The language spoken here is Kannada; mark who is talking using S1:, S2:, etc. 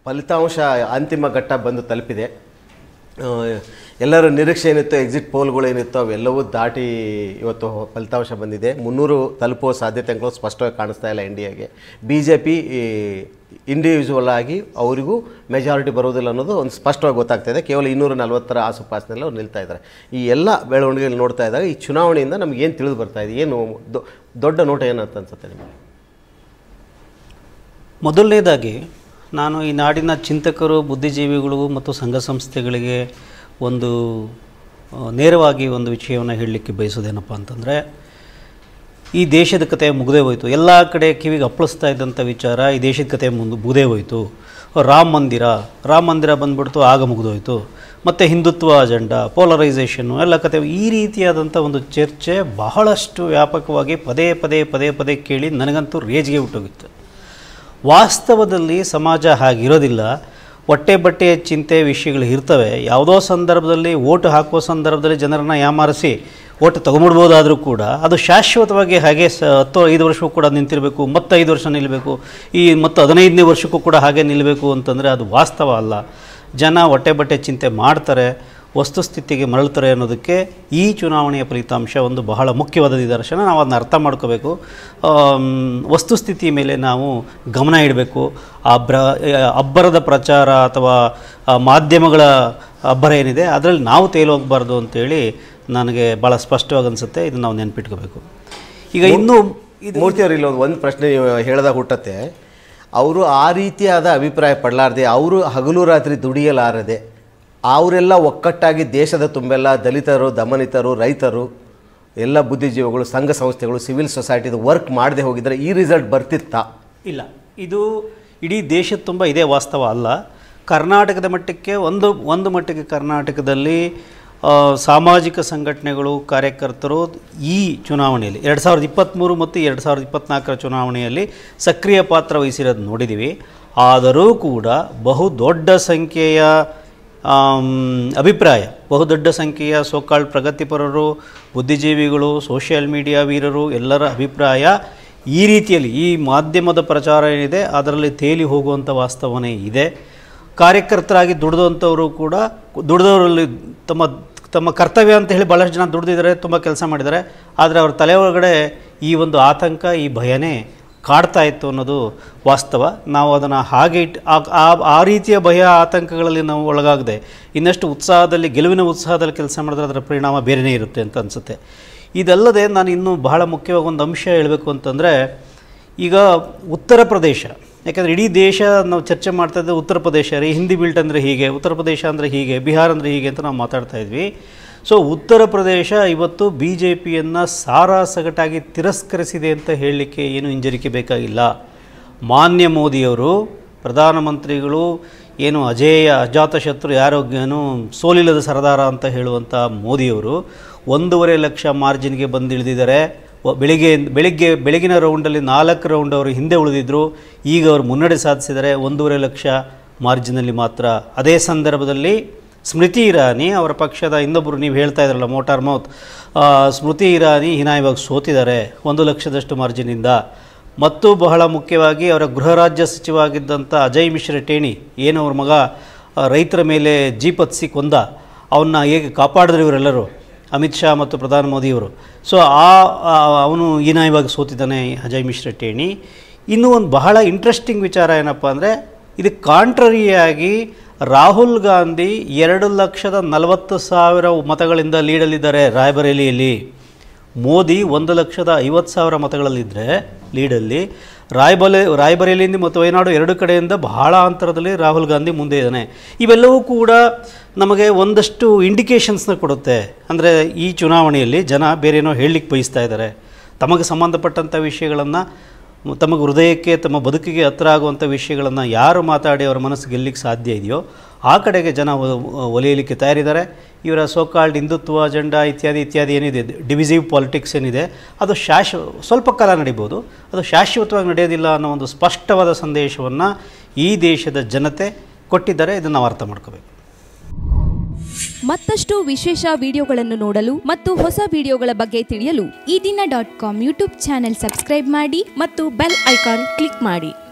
S1: ಫಲಿತಾಂಶ ಅಂತಿಮ ಘಟ್ಟ ಬಂದು ತಲುಪಿದೆ. ಎಲ್ಲರ ನಿರೀಕ್ಷೆ ಏನಿತ್ತು, ಎಕ್ಸಿಟ್ ಪೋಲ್ಗಳೇನಿತ್ತು ಅವೆಲ್ಲವೂ ದಾಟಿ ಇವತ್ತು ಫಲಿತಾಂಶ ಬಂದಿದೆ. 300 ತಲುಪುವ ಸಾಧ್ಯತೆಗಳು ಸ್ಪಷ್ಟವಾಗಿ ಕಾಣಿಸ್ತಾ ಇಲ್ಲ ಇಂಡಿಯಾಗೆ. BJP ಇಂಡಿವಿಜುವಲ್ ಆಗಿ ಅವರಿಗೂ ಮೆಜಾರಿಟಿ ಬರೋದಿಲ್ಲ ಅನ್ನೋದು ಒಂದು ಸ್ಪಷ್ಟವಾಗಿ ಗೊತ್ತಾಗ್ತಾಯಿದೆ. ಕೇವಲ 240 ಆಸುಪಾಸಿನಲ್ಲಿ ಅವ್ರು ನಿಲ್ತಾ ಇದ್ದಾರೆ. ಈ ಎಲ್ಲ ಬೆಳವಣಿಗೆಗಳು ನೋಡ್ತಾ ಇದ್ದಾಗ ಈ ಚುನಾವಣೆಯಿಂದ ನಮಗೇನು ತಿಳಿದು ಬರ್ತಾ ಇದೆ, ಏನು ದೊಡ್ಡ ನೋಟ ಏನಂತ ಅನ್ಸುತ್ತೆ ನಿಮಗೆ?
S2: ಮೊದಲನೇದಾಗಿ ನಾನು ಈ ನಾಡಿನ ಚಿಂತಕರು, ಬುದ್ಧಿಜೀವಿಗಳು ಮತ್ತು ಸಂಘ ಸಂಸ್ಥೆಗಳಿಗೆ ಒಂದು ನೇರವಾಗಿ ಒಂದು ವಿಷಯವನ್ನು ಹೇಳಲಿಕ್ಕೆ ಬಯಸೋದೇನಪ್ಪ ಅಂತಂದರೆ, ಈ ದೇಶದ ಕತೆ ಮುಗಿದೇ ಹೋಯಿತು. ಎಲ್ಲ ಕಡೆ ಕಿವಿಗೆ ಅಪ್ಪಳಿಸ್ತಾ ಇದ್ದಂಥ ವಿಚಾರ ಈ ದೇಶದ ಕತೆ ಮುಗಿದೇ ಹೋಯಿತು. ರಾಮ ಮಂದಿರ ಬಂದ್ಬಿಡ್ತು, ಆಗ ಮುಗಿದೋಯ್ತು. ಮತ್ತು ಹಿಂದುತ್ವ ಅಜೆಂಡಾ, ಪೋಲರೈಸೇಷನ್ನು ಎಲ್ಲ ಕತೆ, ಈ ರೀತಿಯಾದಂಥ ಒಂದು ಚರ್ಚೆ ಬಹಳಷ್ಟು ವ್ಯಾಪಕವಾಗಿ ಪದೇ ಕೇಳಿ ನನಗಂತೂ ರೇಜಿಗೆ ಹುಟ್ಟೋಗಿತ್ತು. ವಾಸ್ತವದಲ್ಲಿ ಸಮಾಜ ಹಾಗಿರೋದಿಲ್ಲ. ಹೊಟ್ಟೆ ಬಟ್ಟೆಯ ಚಿಂತೆ ವಿಷಯಗಳು ಇರ್ತವೆ. ಯಾವುದೋ ಸಂದರ್ಭದಲ್ಲಿ ಓಟು ಹಾಕುವ ಸಂದರ್ಭದಲ್ಲಿ ಜನರನ್ನು ಯಾಮಾರಿಸಿ ಓಟು ತೊಗೊಂಬಿಡ್ಬೋದಾದರೂ ಕೂಡ ಅದು ಶಾಶ್ವತವಾಗಿ ಹಾಗೆ 5 ವರ್ಷಕ್ಕೂ ಕೂಡ ನಿಂತಿರಬೇಕು, ಮತ್ತು 5 ವರ್ಷ ನಿಲ್ಲಬೇಕು, ಮತ್ತು 15ನೇ ವರ್ಷಕ್ಕೂ ಕೂಡ ಹಾಗೆ ನಿಲ್ಲಬೇಕು ಅಂತಂದರೆ ಅದು ವಾಸ್ತವ ಅಲ್ಲ. ಜನ ಹೊಟ್ಟೆ ಬಟ್ಟೆ ಚಿಂತೆ ಮಾಡ್ತಾರೆ, ವಸ್ತುಸ್ಥಿತಿಗೆ ಮರಳ್ತಾರೆ ಅನ್ನೋದಕ್ಕೆ ಈ ಚುನಾವಣೆಯ ಫಲಿತಾಂಶ ಒಂದು ಬಹಳ ಮುಖ್ಯವಾದ ನಿದರ್ಶನ. ನಾವು ಅದನ್ನ ಅರ್ಥ ಮಾಡ್ಕೋಬೇಕು. ವಸ್ತುಸ್ಥಿತಿ ಮೇಲೆ ನಾವು ಗಮನ ಇಡಬೇಕು. ಅಬ್ಬರದ ಪ್ರಚಾರ ಅಥವಾ ಮಾಧ್ಯಮಗಳ ಅಬ್ಬರ ಏನಿದೆ ಅದರಲ್ಲಿ ನಾವು ತೇಲೋಗಬಾರ್ದು ಅಂತೇಳಿ ನನಗೆ ಭಾಳ ಸ್ಪಷ್ಟವಾಗಿ ಅನಿಸುತ್ತೆ. ಇದನ್ನು ನಾವು ನೆನ್ಪಿಟ್ಕೋಬೇಕು. ಈಗ ಇನ್ನೂ
S1: ಮೂರ್ತಿಯವರು ಇಲ್ಲೊಂದು ಒಂದು ಪ್ರಶ್ನೆ ಹೇಳಿದಾಗ ಹುಟ್ಟತ್ತೆ. ಅವರು ಆ ರೀತಿಯಾದ ಅಭಿಪ್ರಾಯ ಪಡಲಾರದೆ, ಅವರು ಹಗಲು ರಾತ್ರಿ ದುಡಿಯಲಾರದೆ, ಅವರೆಲ್ಲ ಒಕ್ಕಟ್ಟಾಗಿ ದೇಶದ ತುಂಬೆಲ್ಲ ದಲಿತರು, ದಮನಿತರು, ರೈತರು, ಎಲ್ಲ ಬುದ್ಧಿಜೀವಿಗಳು, ಸಂಘ ಸಂಸ್ಥೆಗಳು, ಸಿವಿಲ್ ಸೊಸೈಟಿದು ವರ್ಕ್ ಮಾಡದೆ ಹೋಗಿದ್ರೆ ಈ ರಿಸಲ್ಟ್ ಬರ್ತಿತ್ತಾ?
S2: ಇಲ್ಲ, ಇದು ಇಡೀ ದೇಶದ ತುಂಬ ಇದೇ ವಾಸ್ತವ ಅಲ್ಲ. ಕರ್ನಾಟಕದ ಮಟ್ಟಕ್ಕೆ ಒಂದು ಮಟ್ಟಿಗೆ ಕರ್ನಾಟಕದಲ್ಲಿ ಸಾಮಾಜಿಕ ಸಂಘಟನೆಗಳು, ಕಾರ್ಯಕರ್ತರು ಈ ಚುನಾವಣೆಯಲ್ಲಿ 2023 ಮತ್ತು 2024 ಚುನಾವಣೆಯಲ್ಲಿ ಸಕ್ರಿಯ ಪಾತ್ರ ವಹಿಸಿರೋದು ನೋಡಿದ್ದೀವಿ. ಆದರೂ ಕೂಡ ಬಹುದೊಡ್ಡ ಸಂಖ್ಯೆಯ ಅಭಿಪ್ರಾಯ, ಬಹುದೊಡ್ಡ ಸಂಖ್ಯೆಯ ಸೋಕಾಲ್ಡ್ ಪ್ರಗತಿಪರರು, ಬುದ್ಧಿಜೀವಿಗಳು, ಸೋಷಿಯಲ್ ಮೀಡಿಯಾ ವೀರರು ಎಲ್ಲರ ಅಭಿಪ್ರಾಯ ಈ ರೀತಿಯಲ್ಲಿ ಈ ಮಾಧ್ಯಮದ ಪ್ರಚಾರ ಏನಿದೆ ಅದರಲ್ಲಿ ತೇಲಿ ಹೋಗುವಂಥ ವಾಸ್ತವನೇ ಇದೆ. ಕಾರ್ಯಕರ್ತರಾಗಿ ದುಡಿದಂಥವರು ಕೂಡ ದುಡಿದವರಲ್ಲಿ ತಮ್ಮ ಕರ್ತವ್ಯ ಅಂತ ಹೇಳಿ ಭಾಳಷ್ಟು ಜನ ದುಡಿದಿದ್ದಾರೆ, ತುಂಬ ಕೆಲಸ ಮಾಡಿದ್ದಾರೆ. ಆದರೆ ಅವ್ರ ತಲೆ ಒಳಗಡೆ ಈ ಒಂದು ಆತಂಕ, ಈ ಭಯನೇ ಕಾಡ್ತಾ ಇತ್ತು ಅನ್ನೋದು ವಾಸ್ತವ. ನಾವು ಅದನ್ನು ಹಾಗೆ ಆ ರೀತಿಯ ಭಯ ಆತಂಕಗಳಲ್ಲಿ ನಾವು ಒಳಗಾಗದೆ ಇನ್ನಷ್ಟು ಉತ್ಸಾಹದಲ್ಲಿ, ಗೆಲುವಿನ ಉತ್ಸಾಹದಲ್ಲಿ ಕೆಲಸ ಮಾಡಿದ್ರೆ ಅದರ ಪರಿಣಾಮ ಬೇರೆಯೇ ಇರುತ್ತೆ ಅಂತ ಅನಿಸುತ್ತೆ. ಇದಲ್ಲದೆ ನಾನು ಇನ್ನೂ ಬಹಳ ಮುಖ್ಯವಾಗಿ ಒಂದು ಅಂಶ ಹೇಳಬೇಕು ಅಂತಂದರೆ, ಈಗ ಉತ್ತರ ಪ್ರದೇಶ, ಯಾಕೆಂದರೆ ಇಡೀ ದೇಶ ನಾವು ಚರ್ಚೆ ಮಾಡ್ತಾ ಇದ್ದರೆ ಉತ್ತರ ಪ್ರದೇಶ ರೀ, ಹಿಂದಿ ಬಿಲ್ಟ್ ಅಂದರೆ ಹೀಗೆ, ಉತ್ತರ ಪ್ರದೇಶ ಅಂದರೆ ಹೀಗೆ, ಬಿಹಾರ ಅಂದರೆ ಹೀಗೆ ಅಂತ ನಾವು ಮಾತಾಡ್ತಾ ಇದ್ವಿ. ಸೊ ಉತ್ತರ ಪ್ರದೇಶ ಇವತ್ತು BJPಯನ್ನು ಸಾರಾಸಗಟಾಗಿ ತಿರಸ್ಕರಿಸಿದೆ ಅಂತ ಹೇಳಲಿಕ್ಕೆ ಏನು ಹಿಂಜರಿಕೆ ಬೇಕಾಗಿಲ್ಲ. ಮಾನ್ಯ ಮೋದಿಯವರು, ಪ್ರಧಾನಮಂತ್ರಿಗಳು, ಏನು ಅಜಾತಶತ್ರು, ಯಾರೋ ಏನು ಸೋಲಿಲ್ಲದ ಸರದಾರ ಅಂತ ಹೇಳುವಂಥ ಮೋದಿಯವರು 1.5 ಲಕ್ಷ ಮಾರ್ಜಿನ್ಗೆ ಬಂದಿಳಿದಿದ್ದಾರೆ. ಬೆಳಗಿನ ರೌಂಡಲ್ಲಿ 4 ರೌಂಡ್ ಅವರು ಹಿಂದೆ ಉಳಿದಿದ್ದರು. ಈಗ ಅವರು ಮುನ್ನಡೆ ಸಾಧಿಸಿದ್ದಾರೆ 1.5 ಲಕ್ಷ ಮಾರ್ಜಿನಲ್ಲಿ ಮಾತ್ರ. ಅದೇ ಸಂದರ್ಭದಲ್ಲಿ ಸ್ಮೃತಿ ಇರಾನಿ, ಅವರ ಪಕ್ಷದ ಇನ್ನೊಬ್ಬರು, ನೀವು ಹೇಳ್ತಾ ಇದ್ರಲ್ಲ ಮೋಟಾರ್ ಮೌತ್, ಸ್ಮೃತಿ ಇರಾನಿ ಹೀನಾಯವಾಗಿ ಸೋತಿದ್ದಾರೆ 1 ಲಕ್ಷದಷ್ಟು ಮಾರ್ಜಿನಿಂದ. ಮತ್ತು ಬಹಳ ಮುಖ್ಯವಾಗಿ ಅವರ ಗೃಹ ರಾಜ್ಯ ಸಚಿವ ಆಗಿದ್ದಂಥ ಅಜಯ್ ಮಿಶ್ರಾ ಟೇಣಿ, ಏನು ಅವ್ರ ಮಗ ರೈತರ ಮೇಲೆ ಜೀಪ್ ಹತ್ತಿಸಿ ಕೊಂದ, ಅವನ್ನ ಹೇಗೆ ಕಾಪಾಡಿದ್ರು ಇವರೆಲ್ಲರೂ, ಅಮಿತ್ ಶಾ ಮತ್ತು ಪ್ರಧಾನಿ ಮೋದಿಯವರು. ಸೊ ಅವನು ಹೀನಾಯವಾಗಿ ಸೋತಿದ್ದಾನೆ ಅಜಯ್ ಮಿಶ್ರಾ ಟೇಣಿ. ಇನ್ನೂ ಒಂದು ಬಹಳ ಇಂಟ್ರೆಸ್ಟಿಂಗ್ ವಿಚಾರ ಏನಪ್ಪ ಅಂದರೆ, ಇದಕ್ಕೆ ಕಾಂಟ್ರರಿಯಾಗಿ ರಾಹುಲ್ ಗಾಂಧಿ 2,40,000 ಮತಗಳಿಂದ ಲೀಡಲ್ಲಿದ್ದಾರೆ ರಾಯ್ಬರೇಲಿಯಲ್ಲಿ. ಮೋದಿ 1,50,000 ಮತಗಳಲ್ಲಿದ್ದರೆ ಲೀಡಲ್ಲಿ, ರಾಯ್ಬರೇಲಿಯಿಂದ ಮತ್ತು ವಯನಾಡು 2 ಕಡೆಯಿಂದ ಬಹಳ ಅಂತರದಲ್ಲಿ ರಾಹುಲ್ ಗಾಂಧಿ ಮುಂದೆ ಇದ್ದಾನೆ. ಇವೆಲ್ಲವೂ ಕೂಡ ನಮಗೆ ಒಂದಷ್ಟು ಇಂಡಿಕೇಷನ್ಸ್ನ ಕೊಡುತ್ತೆ. ಅಂದರೆ ಈ ಚುನಾವಣೆಯಲ್ಲಿ ಜನ ಬೇರೇನೋ ಹೇಳಲಿಕ್ಕೆ ಬಯಸ್ತಾ ಇದ್ದಾರೆ. ತಮಗೆ ಸಂಬಂಧಪಟ್ಟಂಥ ವಿಷಯಗಳನ್ನು, ತಮಗೆ ಹೃದಯಕ್ಕೆ, ತಮ್ಮ ಬದುಕಿಗೆ ಹತ್ತಿರ ಆಗುವಂಥ ವಿಷಯಗಳನ್ನು ಯಾರು ಮಾತಾಡಿ ಅವರ ಮನಸ್ಸು ಗೆಲ್ಲಲಿಕ್ಕೆ ಸಾಧ್ಯ ಇದೆಯೋ ಆ ಕಡೆಗೆ ಜನ ಒಲಿಯಲಿಕ್ಕೆ ತಯಾರಿದ್ದಾರೆ. ಇವರ ಸೋಕಾಲ್ಡ್ ಹಿಂದುತ್ವ ಅಜೆಂಡಾ ಇತ್ಯಾದಿ ಏನಿದೆ, ಡಿವಿಸಿವ್ ಪಾಲಿಟಿಕ್ಸ್ ಏನಿದೆ, ಅದು ಸ್ವಲ್ಪ ಕಾಲ ನಡೀಬೋದು, ಅದು ಶಾಶ್ವತವಾಗಿ ನಡೆಯೋದಿಲ್ಲ ಅನ್ನೋ ಒಂದು ಸ್ಪಷ್ಟವಾದ ಸಂದೇಶವನ್ನು ಈ ದೇಶದ ಜನತೆ ಕೊಟ್ಟಿದ್ದಾರೆ. ಇದನ್ನು ನಾವು ಅರ್ಥ ಮಾಡ್ಕೋಬೇಕು.
S3: ಮತ್ತಷ್ಟು ವಿಶೇಷ ವಿಡಿಯೋಗಳನ್ನು ನೋಡಲು ಮತ್ತು ಹೊಸ ವಿಡಿಯೋಗಳ ಬಗ್ಗೆ ತಿಳಿಯಲು
S4: ಈ ದಿನ .com ಯೂಟ್ಯೂಬ್ ಚಾನೆಲ್ ಸಬ್ಸ್ಕ್ರೈಬ್ ಮಾಡಿ
S3: ಮತ್ತು ಬೆಲ್ ಐಕಾನ್ ಕ್ಲಿಕ್ ಮಾಡಿ.